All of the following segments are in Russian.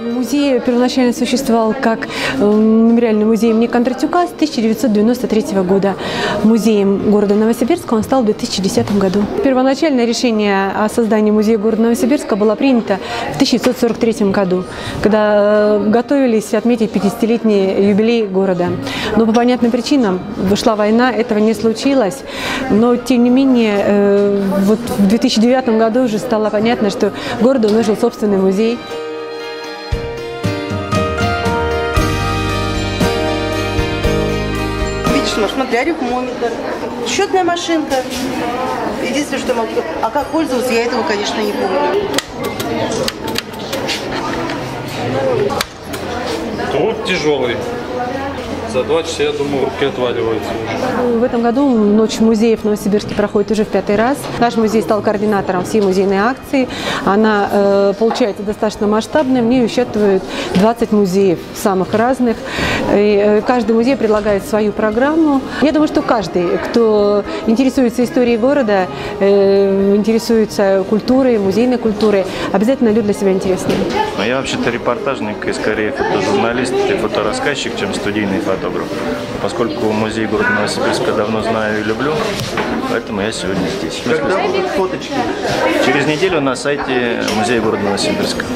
Музей первоначально существовал как мемориальный музей имени Кондратюка с 1993 года. Музеем города Новосибирска он стал в 2010 году. Первоначальное решение о создании музея города Новосибирска было принято в 1943 году, когда готовились отметить 50-летний юбилей города. Но по понятным причинам шла война, этого не случилось. Но тем не менее, вот в 2009 году уже стало понятно, что городу нужен собственный музей. Смотри, арифмометр, счетная машинка. Единственное, что я могу... А как пользоваться, я этого, конечно, не помню. Труд тяжелый. За 2 часа, я думаю, руки отваливаются уже. В этом году Ночь музеев в Новосибирске проходит уже в 5-й раз. Наш музей стал координатором всей музейной акции. Она получается достаточно масштабной. В ней участвуют 20 музеев самых разных. И каждый музей предлагает свою программу. Я думаю, что каждый, кто интересуется историей города, интересуется культурой, музейной культурой, обязательно найдет для себя интересное. Я вообще-то репортажник и скорее фотожурналист и фоторассказчик, чем студийный фотограф. Поскольку музей города Новосибирска давно знаю и люблю, поэтому я сегодня здесь. Когда будут фоточки? Через неделю на сайте музея города Новосибирска.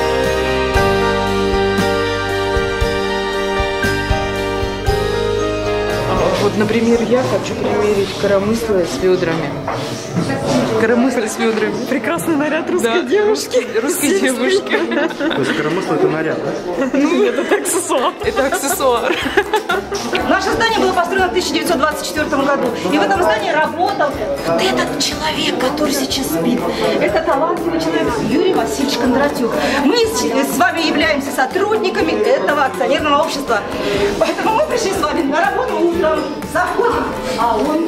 Вот, например, я хочу примерить коромысло с ведрами. Коромысло с ведрами. Прекрасный наряд русской девушки. Русской девушки. То есть коромысло — это наряд, да? Ну, нет, это аксессуар. Это аксессуар. Наше здание было построено в 1924 году. И в этом здании работал вот этот человек, который сейчас спит. Это талантливый человек Юрий Васильевич Кондратюк. Мы с вами являемся сотрудниками этого акционерного общества. Поэтому мы пришли с вами на работу утром. Заходим, а он...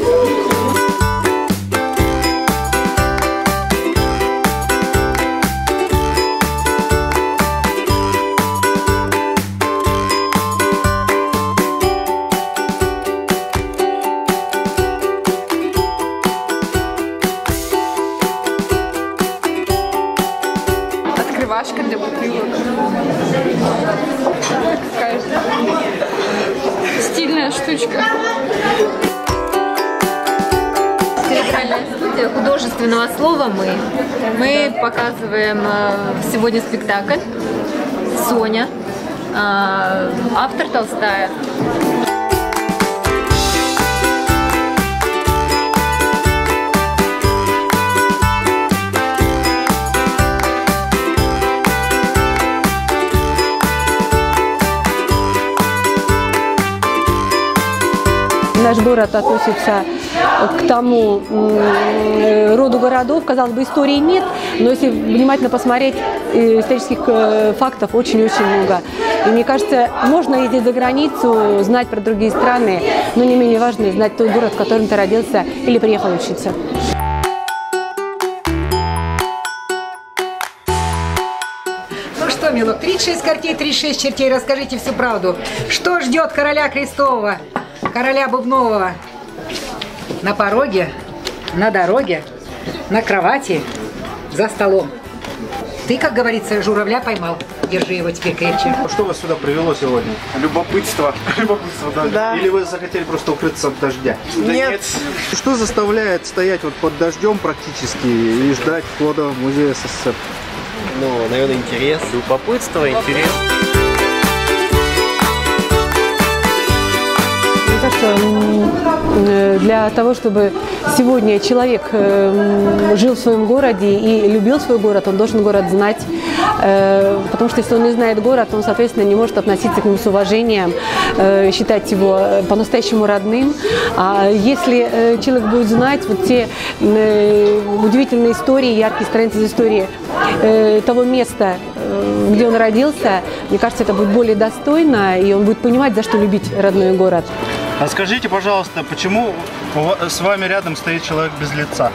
Открывашка для бутылок. Какая стильная штучка. Театральная студия художественного слова Мы показываем сегодня спектакль «Соня». Автор Толстая. Наш город относится к тому роду городов, казалось бы, истории нет, но если внимательно посмотреть, исторических фактов очень-очень много. И мне кажется, можно ездить за границу, знать про другие страны, но не менее важно знать тот город, в котором ты родился или приехал учиться. Ну что, милок, 36 картей, 36 чертей, расскажите всю правду. Что ждет короля Крестового? Короля Бубнового на пороге, на дороге, на кровати, за столом. Ты, как говорится, журавля поймал. Держи его теперь крепче. Что вас сюда привело сегодня? Любопытство. Любопытство, да. Да. Или вы захотели просто укрыться от дождя? Нет. Что заставляет стоять вот под дождем практически и ждать входа в музей СССР? Ну, наверное, интерес, любопытство, интерес. Мне кажется, для того, чтобы сегодня человек жил в своем городе и любил свой город, он должен город знать. Потому что если он не знает город, он, соответственно, не может относиться к нему с уважением, считать его по-настоящему родным. А если человек будет знать вот те удивительные истории, яркие страницы из истории того места, где он родился, мне кажется, это будет более достойно, и он будет понимать, за что любить родной город. А скажите, пожалуйста, почему с вами рядом стоит человек без лица?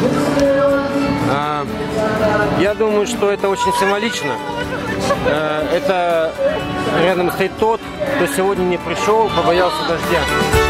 Я думаю, что это очень символично. Это рядом стоит тот, кто сегодня не пришел, побоялся дождя.